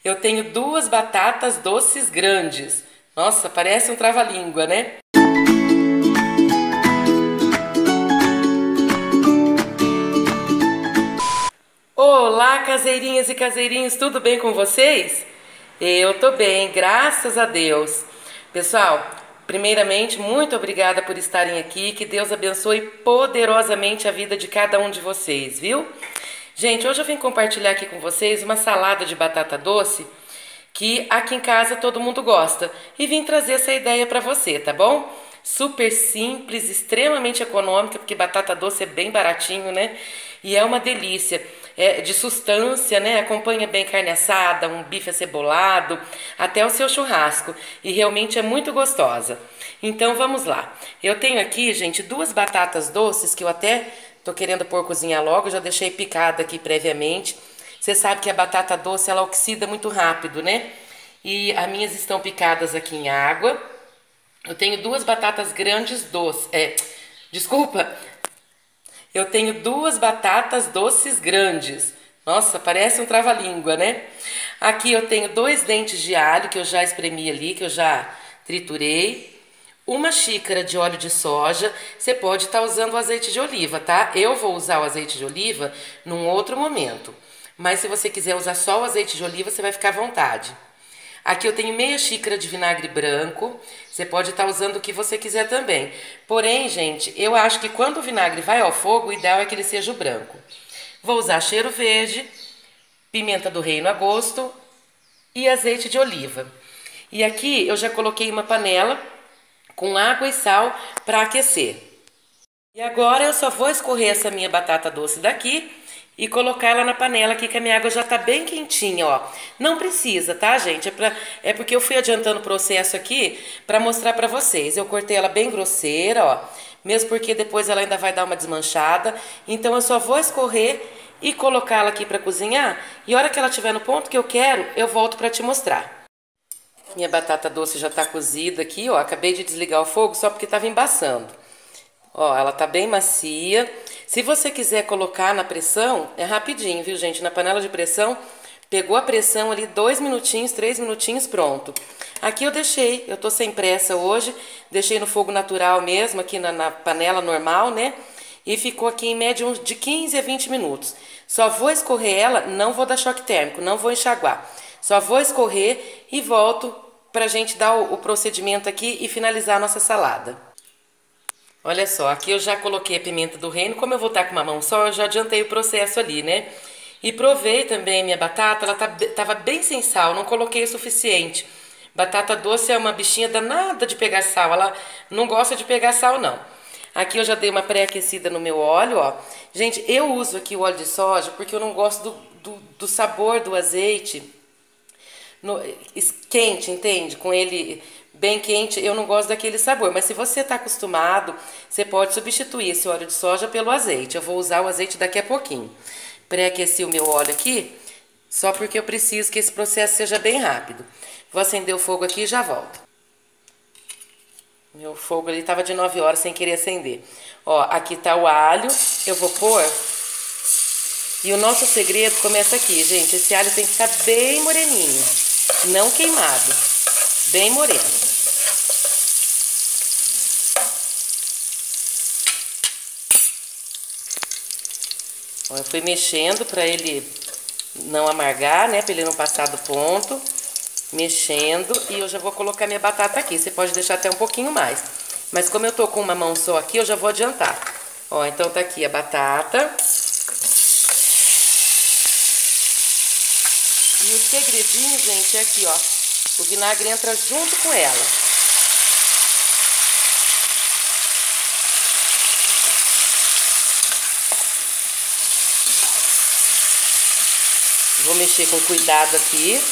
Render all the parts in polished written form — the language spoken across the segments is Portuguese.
Eu tenho duas batatas doces grandes. Nossa, parece um trava-língua, né? Olá, caseirinhas e caseirinhos, tudo bem com vocês? Eu tô bem, graças a Deus. Pessoal, primeiramente, muito obrigada por estarem aqui. Que Deus abençoe poderosamente a vida de cada um de vocês, viu? Gente, hoje eu vim compartilhar aqui com vocês uma salada de batata doce que aqui em casa todo mundo gosta e vim trazer essa ideia para você, tá bom? Super simples, extremamente econômica, porque batata doce é bem baratinho, né? E é uma delícia. É de sustância, né? Acompanha bem carne assada, um bife acebolado, até o seu churrasco. E realmente é muito gostosa. Então vamos lá. Eu tenho aqui, gente, duas batatas doces que eu até tô querendo pôr cozinhar logo, já deixei picada aqui previamente. Você sabe que a batata doce ela oxida muito rápido, né? E as minhas estão picadas aqui em água. Eu tenho duas batatas grandes doces. Desculpa. Eu tenho duas batatas doces grandes. Nossa, parece um trava-língua, né? Aqui eu tenho 2 dentes de alho que eu já espremi ali, que eu já triturei. Uma xícara de óleo de soja. Você pode estar usando o azeite de oliva, tá? Eu vou usar o azeite de oliva num outro momento. Mas se você quiser usar só o azeite de oliva, você vai ficar à vontade. Aqui eu tenho meia xícara de vinagre branco. Você pode estar usando o que você quiser também. Porém, gente, eu acho que quando o vinagre vai ao fogo, o ideal é que ele seja o branco. Vou usar cheiro verde, pimenta do reino a gosto e azeite de oliva. E aqui eu já coloquei uma panela com água e sal para aquecer. E agora eu só vou escorrer essa minha batata doce daqui e colocar ela na panela aqui, que a minha água já tá bem quentinha, ó. Não precisa, tá, gente? É porque eu fui adiantando o processo aqui para mostrar para vocês. Eu cortei ela bem grosseira, ó. Mesmo porque depois ela ainda vai dar uma desmanchada. Então eu só vou escorrer e colocá-la aqui para cozinhar. E a hora que ela estiver no ponto que eu quero, eu volto para te mostrar. Minha batata doce já tá cozida aqui, ó. Acabei de desligar o fogo só porque tava embaçando. Ó, ela tá bem macia. Se você quiser colocar na pressão, é rapidinho, viu, gente? Na panela de pressão, pegou a pressão ali, 2 minutinhos, 3 minutinhos, pronto. Aqui eu tô sem pressa hoje, deixei no fogo natural mesmo, aqui na panela normal, né? E ficou aqui em média de 15 a 20 minutos. Só vou escorrer ela, não vou dar choque térmico, não vou enxaguar. Só vou escorrer e volto pra gente dar o procedimento aqui e finalizar a nossa salada. Olha só, aqui eu já coloquei a pimenta do reino. Como eu vou estar com uma mão só, eu já adiantei o processo ali, né? E provei também a minha batata, ela tava bem sem sal, não coloquei o suficiente. Batata doce é uma bichinha danada de pegar sal, ela não gosta de pegar sal, não. Aqui eu já dei uma pré-aquecida no meu óleo, ó. Gente, eu uso aqui o óleo de soja porque eu não gosto do sabor do azeite quente, entende? Com ele bem quente, eu não gosto daquele sabor. Mas se você está acostumado, você pode substituir esse óleo de soja pelo azeite. Eu vou usar o azeite daqui a pouquinho. Pré-aqueci o meu óleo aqui, só porque eu preciso que esse processo seja bem rápido. Vou acender o fogo aqui e já volto. Meu fogo ali estava de 9 horas sem querer acender. Ó, aqui tá o alho, eu vou pôr. E o nosso segredo começa aqui, gente. Esse alho tem que ficar bem moreninho, não queimado, bem moreno. Ó, eu fui mexendo para ele não amargar, né? Para ele não passar do ponto. Mexendo e eu já vou colocar minha batata aqui. Você pode deixar até um pouquinho mais. Mas como eu tô com uma mão só aqui, eu já vou adiantar. Ó, então tá aqui a batata. E o segredinho, gente, é aqui, ó. O vinagre entra junto com ela. Vou mexer com cuidado aqui.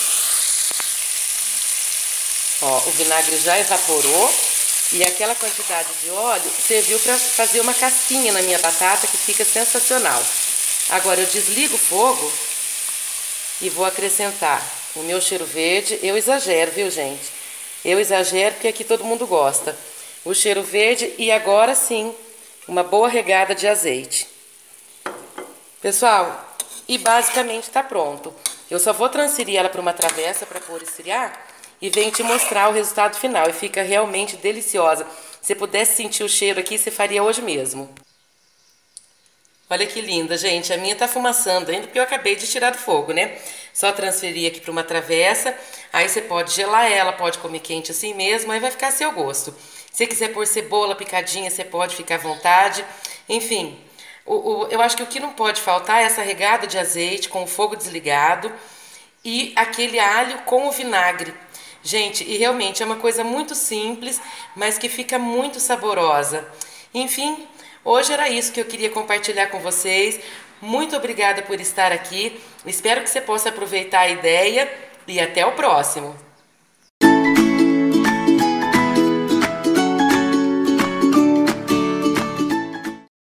Ó, o vinagre já evaporou. E aquela quantidade de óleo serviu para fazer uma casquinha na minha batata que fica sensacional. Agora eu desligo o fogo e vou acrescentar o meu cheiro verde. Eu exagero, viu, gente? Eu exagero porque aqui todo mundo gosta. O cheiro verde e agora sim, uma boa regada de azeite. Pessoal, e basicamente está pronto. Eu só vou transferir ela para uma travessa para pôr esfriar e venho te mostrar o resultado final. E fica realmente deliciosa. Se pudesse sentir o cheiro aqui, você faria hoje mesmo. Olha que linda, gente. A minha tá fumaçando ainda porque eu acabei de tirar do fogo, né? Só transferir aqui para uma travessa. Aí você pode gelar ela, pode comer quente assim mesmo, aí vai ficar a seu gosto. Se quiser pôr cebola picadinha, você pode ficar à vontade. Enfim, eu acho que o que não pode faltar é essa regada de azeite com o fogo desligado e aquele alho com o vinagre. Gente, e realmente é uma coisa muito simples, mas que fica muito saborosa. Enfim, hoje era isso que eu queria compartilhar com vocês. Muito obrigada por estar aqui. Espero que você possa aproveitar a ideia e até o próximo.